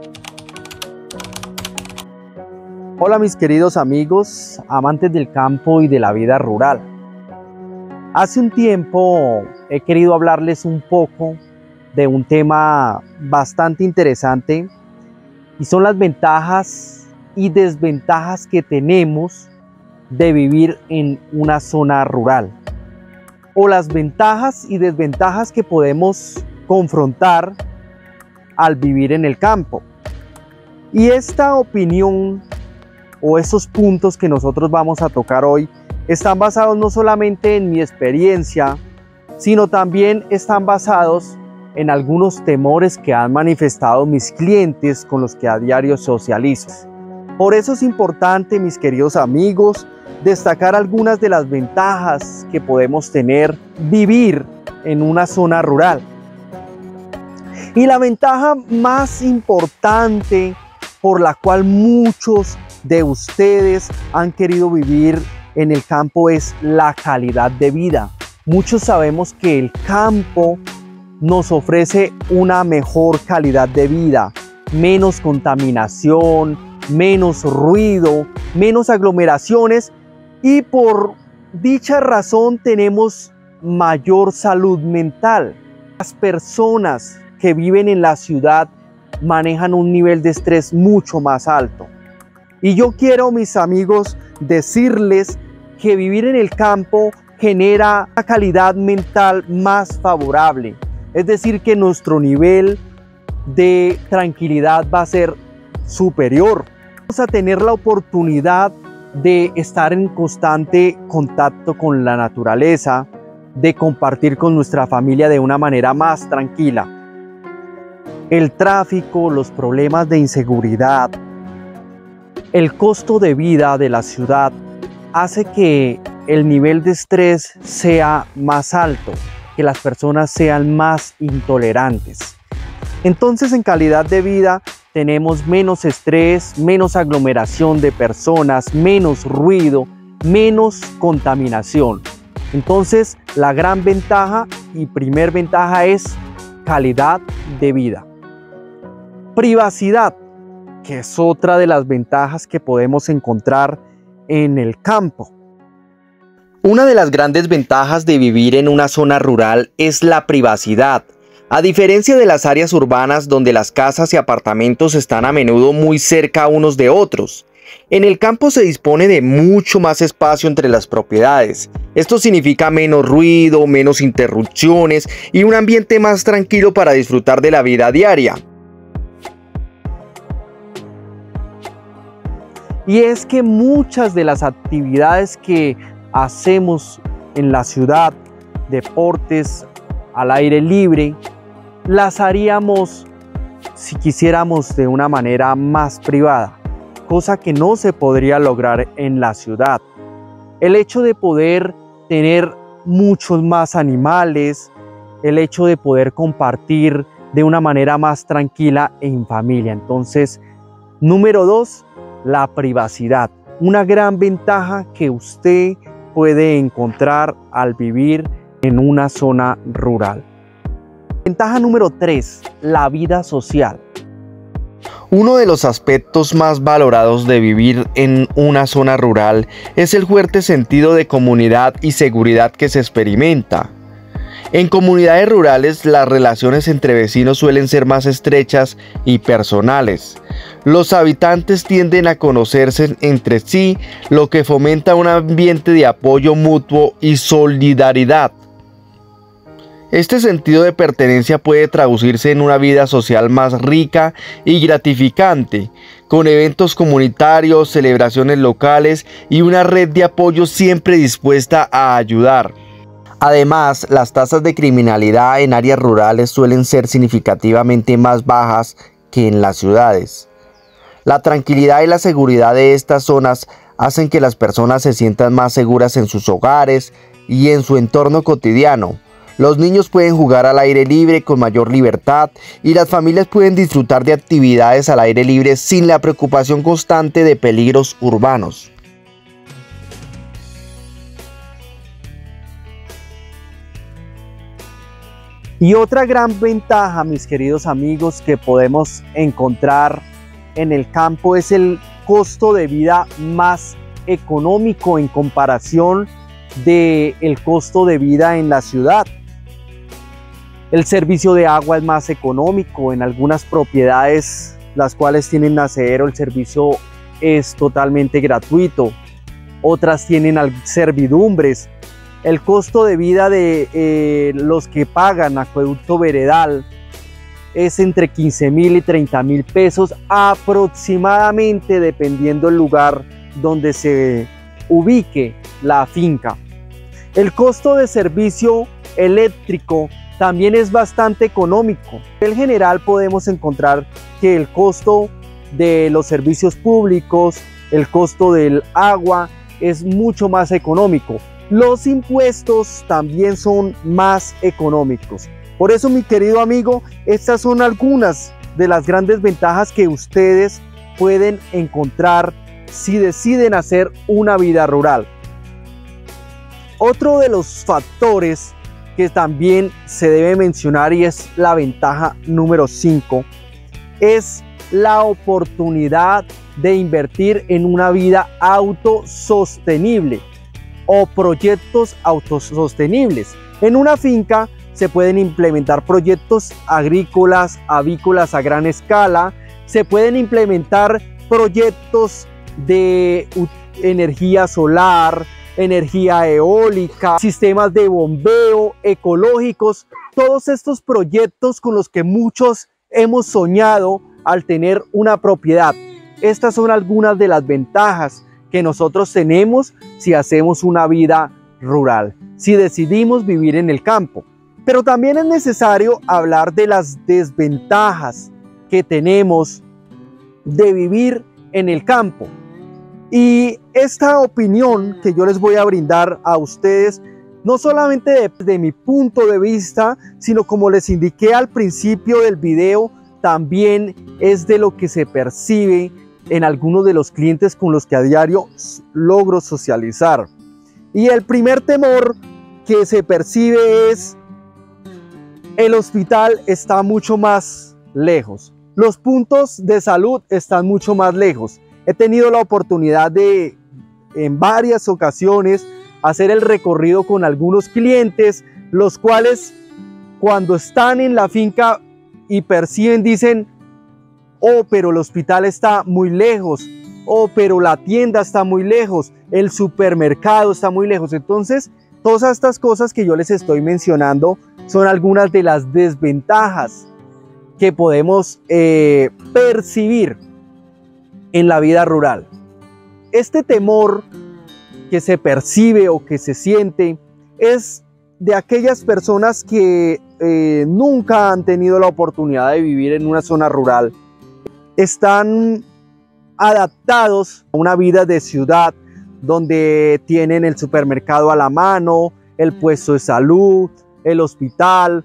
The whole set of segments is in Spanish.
Hola mis queridos amigos, amantes del campo y de la vida rural. Hace un tiempo he querido hablarles un poco de un tema bastante interesante y son las ventajas y desventajas que tenemos de vivir en una zona rural, o las ventajas y desventajas que podemos confrontar al vivir en el campo. Y esta opinión o esos puntos que nosotros vamos a tocar hoy están basados no solamente en mi experiencia, sino también están basados en algunos temores que han manifestado mis clientes con los que a diario socializo. Por eso es importante, mis queridos amigos, destacar algunas de las ventajas que podemos tener vivir en una zona rural. Y la ventaja más importante por la cual muchos de ustedes han querido vivir en el campo es la calidad de vida. Muchos sabemos que el campo nos ofrece una mejor calidad de vida, menos contaminación, menos ruido, menos aglomeraciones, y por dicha razón tenemos mayor salud mental. Las personas que viven en la ciudad manejan un nivel de estrés mucho más alto. Y yo quiero, mis amigos, decirles que vivir en el campo genera una calidad mental más favorable. Es decir, que nuestro nivel de tranquilidad va a ser superior. Vamos a tener la oportunidad de estar en constante contacto con la naturaleza, de compartir con nuestra familia de una manera más tranquila. El tráfico, los problemas de inseguridad, el costo de vida de la ciudad hace que el nivel de estrés sea más alto, que las personas sean más intolerantes. Entonces, en calidad de vida tenemos menos estrés, menos aglomeración de personas, menos ruido, menos contaminación. Entonces, la gran ventaja y primer ventaja es calidad de vida. Privacidad, que es otra de las ventajas que podemos encontrar en el campo. Una de las grandes ventajas de vivir en una zona rural es la privacidad. A diferencia de las áreas urbanas donde las casas y apartamentos están a menudo muy cerca unos de otros, en el campo se dispone de mucho más espacio entre las propiedades. Esto significa menos ruido, menos interrupciones y un ambiente más tranquilo para disfrutar de la vida diaria. Y es que muchas de las actividades que hacemos en la ciudad, deportes al aire libre, las haríamos si quisiéramos de una manera más privada, cosa que no se podría lograr en la ciudad. El hecho de poder tener muchos más animales, el hecho de poder compartir de una manera más tranquila en familia. Entonces, número 2, la privacidad, una gran ventaja que usted puede encontrar al vivir en una zona rural. Ventaja número 3, la vida social. Uno de los aspectos más valorados de vivir en una zona rural es el fuerte sentido de comunidad y seguridad que se experimenta. En comunidades rurales, las relaciones entre vecinos suelen ser más estrechas y personales. Los habitantes tienden a conocerse entre sí, lo que fomenta un ambiente de apoyo mutuo y solidaridad. Este sentido de pertenencia puede traducirse en una vida social más rica y gratificante, con eventos comunitarios, celebraciones locales y una red de apoyo siempre dispuesta a ayudar. Además, las tasas de criminalidad en áreas rurales suelen ser significativamente más bajas que en las ciudades. La tranquilidad y la seguridad de estas zonas hacen que las personas se sientan más seguras en sus hogares y en su entorno cotidiano. Los niños pueden jugar al aire libre con mayor libertad y las familias pueden disfrutar de actividades al aire libre sin la preocupación constante de peligros urbanos. Y otra gran ventaja, mis queridos amigos, que podemos encontrar en el campo es el costo de vida más económico en comparación del costo de vida en la ciudad. El servicio de agua es más económico. En algunas propiedades, las cuales tienen nacedero, el servicio es totalmente gratuito. Otras tienen servidumbres. El costo de vida de los que pagan acueducto veredal es entre 15.000 y 30.000 pesos aproximadamente, dependiendo del lugar donde se ubique la finca. El costo de servicio eléctrico también es bastante económico. En general podemos encontrar que el costo de los servicios públicos, el costo del agua es mucho más económico. Los impuestos también son más económicos. Por eso, mi querido amigo, estas son algunas de las grandes ventajas que ustedes pueden encontrar si deciden hacer una vida rural. Otro de los factores que también se debe mencionar, y es la ventaja número 5, es la oportunidad de invertir en una vida autosostenible o proyectos autosostenibles. En una finca se pueden implementar proyectos agrícolas, avícolas a gran escala, se pueden implementar proyectos de energía solar, energía eólica, sistemas de bombeo ecológicos, todos estos proyectos con los que muchos hemos soñado al tener una propiedad. Estas son algunas de las ventajas que nosotros tenemos si hacemos una vida rural, si decidimos vivir en el campo. Pero también es necesario hablar de las desventajas que tenemos de vivir en el campo. Y esta opinión que yo les voy a brindar a ustedes, no solamente de mi punto de vista, sino como les indiqué al principio del video, también es de lo que se percibe en algunos de los clientes con los que a diario logro socializar. Y el primer temor que se percibe es: el hospital está mucho más lejos, los puntos de salud están mucho más lejos. He tenido la oportunidad de, en varias ocasiones, hacer el recorrido con algunos clientes, los cuales cuando están en la finca y perciben, dicen: oh, pero el hospital está muy lejos, oh, pero la tienda está muy lejos, el supermercado está muy lejos. Entonces, todas estas cosas que yo les estoy mencionando son algunas de las desventajas que podemos percibir en la vida rural. Este temor que se percibe o que se siente es de aquellas personas que nunca han tenido la oportunidad de vivir en una zona rural. Están adaptados a una vida de ciudad donde tienen el supermercado a la mano, el puesto de salud, el hospital,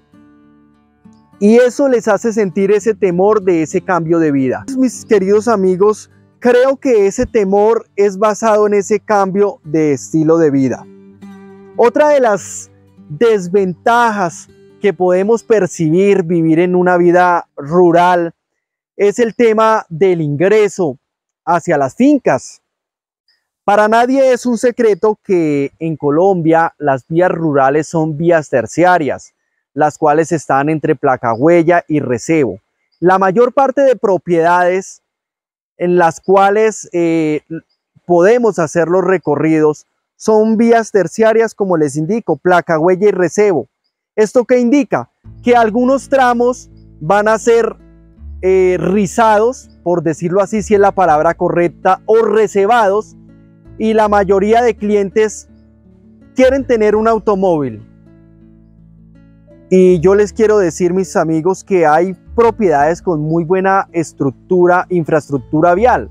y eso les hace sentir ese temor de ese cambio de vida. Mis queridos amigos, creo que ese temor es basado en ese cambio de estilo de vida. Otra de las desventajas que podemos percibir vivir en una vida rural es el tema del ingreso hacia las fincas. Para nadie es un secreto que en Colombia las vías rurales son vías terciarias, las cuales están entre placahuella y recebo. La mayor parte de propiedades en las cuales podemos hacer los recorridos son vías terciarias, como les indico, placahuella y recebo. ¿Esto qué indica? Que algunos tramos van a ser rizados, por decirlo así, si es la palabra correcta, o resebados, y la mayoría de clientes quieren tener un automóvil. Y yo les quiero decir, mis amigos, que hay propiedades con muy buena infraestructura vial,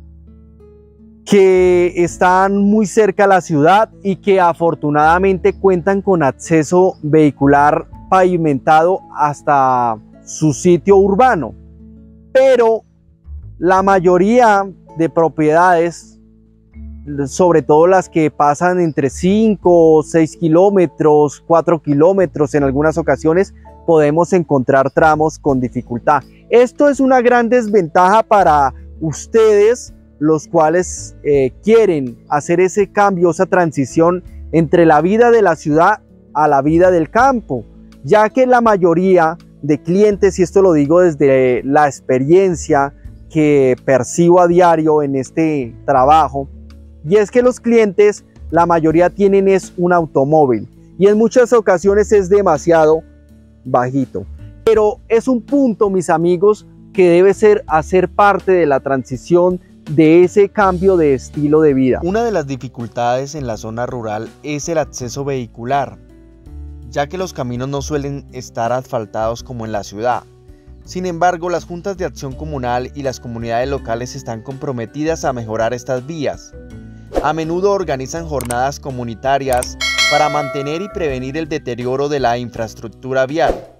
que están muy cerca a la ciudad y que afortunadamente cuentan con acceso vehicular pavimentado hasta su sitio urbano. Pero la mayoría de propiedades, sobre todo las que pasan entre 5 o 6 kilómetros, 4 kilómetros en algunas ocasiones, podemos encontrar tramos con dificultad. Esto es una gran desventaja para ustedes, los cuales quieren hacer ese cambio, esa transición entre la vida de la ciudad a la vida del campo, ya que la mayoría de clientes, y esto lo digo desde la experiencia que percibo a diario en este trabajo, y es que los clientes, la mayoría tienen es un automóvil y en muchas ocasiones es demasiado bajito. Pero es un punto, mis amigos, que debe hacer parte de la transición de ese cambio de estilo de vida. Una de las dificultades en la zona rural es el acceso vehicular, ya que los caminos no suelen estar asfaltados como en la ciudad. Sin embargo, las juntas de acción comunal y las comunidades locales están comprometidas a mejorar estas vías. A menudo organizan jornadas comunitarias para mantener y prevenir el deterioro de la infraestructura vial.